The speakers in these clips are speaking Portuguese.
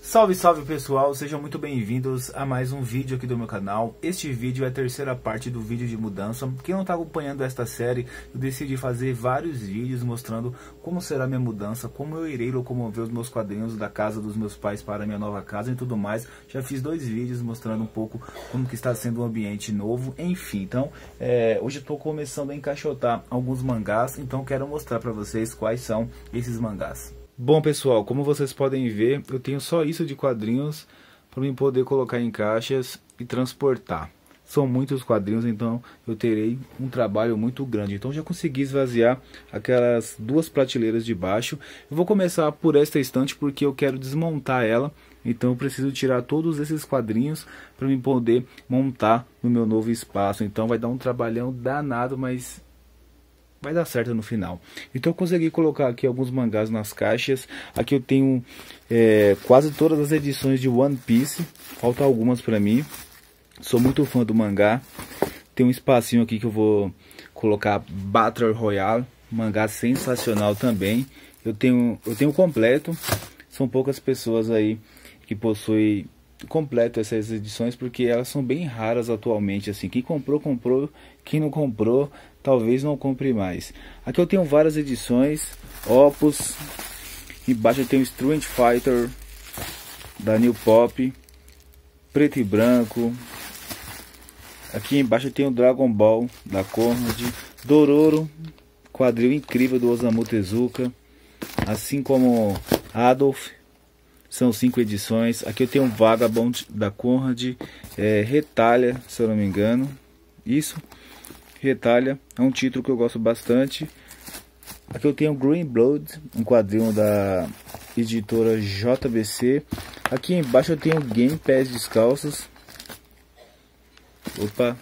Salve, salve pessoal, sejam muito bem-vindos a mais um vídeo aqui do meu canal. Este vídeo é a terceira parte do vídeo de mudança. Quem não está acompanhando esta série, eu decidi fazer vários vídeos mostrando como será minha mudança, como eu irei locomover os meus quadrinhos da casa dos meus pais para a minha nova casa e tudo mais. Já fiz 2 vídeos mostrando um pouco como que está sendo um ambiente novo, enfim. Então, hoje eu estou começando a encaixotar alguns mangás, então quero mostrar para vocês quais são esses mangás. Bom pessoal, como vocês podem ver, eu tenho só isso de quadrinhos para mim poder colocar em caixas e transportar. São muitos quadrinhos, então eu terei um trabalho muito grande. Então já consegui esvaziar aquelas 2 prateleiras de baixo. Eu vou começar por esta estante porque eu quero desmontar ela. Então eu preciso tirar todos esses quadrinhos para mim poder montar no meu novo espaço. Então vai dar um trabalhão danado, mas vai dar certo no final. Então eu consegui colocar aqui alguns mangás nas caixas. Aqui eu tenho quase todas as edições de One Piece. Faltam algumas para mim. Sou muito fã do mangá. Tem um espacinho aqui que eu vou colocar Battle Royale. Mangá sensacional também. Eu tenho completo. São poucas pessoas aí que possuem completo essas edições, porque elas são bem raras atualmente, assim. Quem comprou, comprou. Quem não comprou, talvez não compre mais. Aqui eu tenho várias edições. Opus. Embaixo eu tenho Street Fighter da New Pop, preto e branco. Aqui embaixo eu tenho Dragon Ball da Conrad, Dororo, quadril incrível do Osamu Tezuka, assim como Adolf. São 5 edições. Aqui eu tenho Vagabond da Conrad, Retalha, se eu não me engano. Isso, Retalha, é um título que eu gosto bastante. Aqui eu tenho Green Blood, um quadrinho da editora JBC. Aqui embaixo eu tenho Game Pés Descalços. Opa!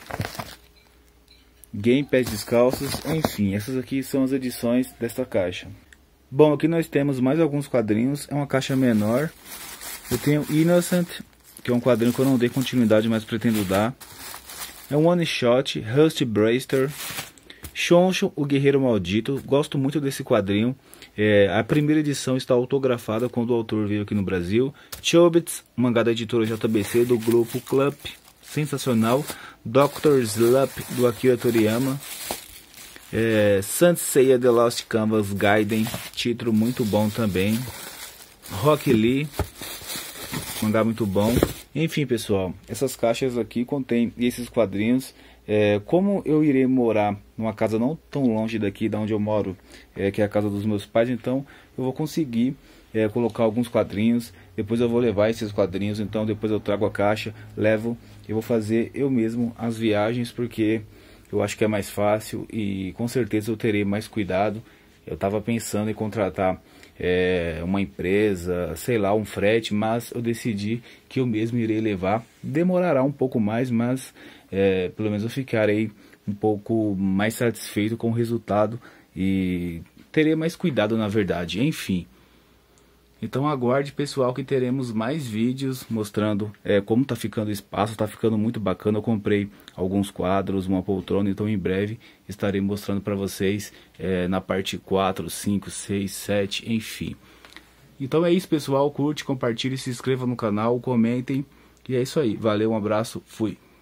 Game Pés Descalços. Enfim, essas aqui são as edições desta caixa. Bom, aqui nós temos mais alguns quadrinhos. É uma caixa menor. Eu tenho Innocent, que é um quadrinho que eu não dei continuidade, mas pretendo dar. É um one shot, Rust Braster. Shonsho, o Guerreiro Maldito. Gosto muito desse quadrinho. A primeira edição está autografada quando o autor veio aqui no Brasil. Chobits, mangá da editora JBC do grupo Club. Sensacional. Dr. Slump, do Akira Toriyama. Saint Seiya The Lost Canvas Gaiden, título muito bom também. Rock Lee, mangá muito bom. Enfim pessoal, essas caixas aqui contêm esses quadrinhos. Como eu irei morar numa casa não tão longe daqui da onde eu moro, que é a casa dos meus pais, então eu vou conseguir colocar alguns quadrinhos. Depois eu vou levar esses quadrinhos, então depois eu trago a caixa, levo. Eu vou fazer eu mesmo as viagens, porque eu acho que é mais fácil e com certeza eu terei mais cuidado. Eu estava pensando em contratar uma empresa, sei lá, um frete, mas eu decidi que eu mesmo irei levar. Demorará um pouco mais, mas pelo menos eu ficarei um pouco mais satisfeito com o resultado e terei mais cuidado, na verdade. Enfim. Então aguarde pessoal, que teremos mais vídeos mostrando como tá ficando o espaço. Tá ficando muito bacana. Eu comprei alguns quadros, uma poltrona, então em breve estarei mostrando para vocês na parte 4, 5, 6, 7, enfim. Então é isso pessoal, curte, compartilhe, se inscreva no canal, comentem. E é isso aí, valeu, um abraço, fui!